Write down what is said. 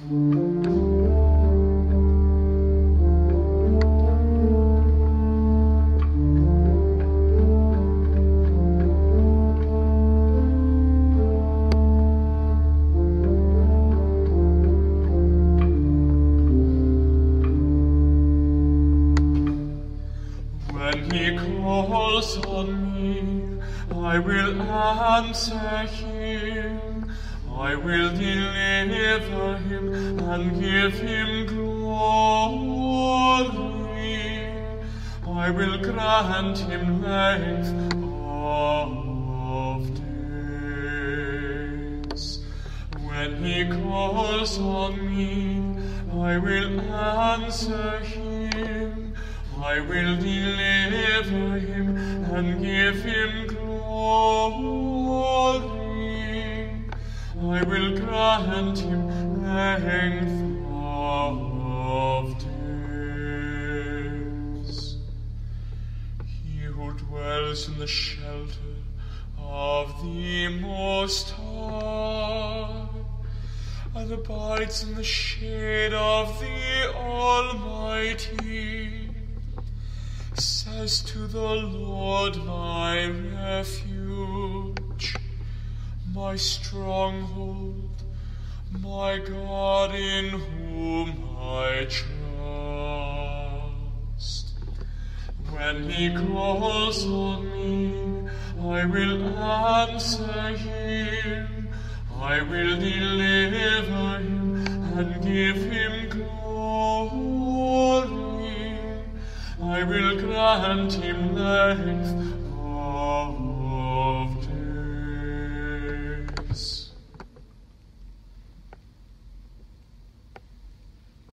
When he calls on me, I will answer him. I will deliver him and give him glory. I will grant him length of days. When he calls on me, I will answer him. I will deliver him and give him glory. I will grant him length of days. He who dwells in the shelter of the Most High and abides in the shade of the Almighty says to the Lord, my refuge, my stronghold, my God in whom I trust. When he calls on me, I will answer him. I will deliver him and give him glory. I will grant him length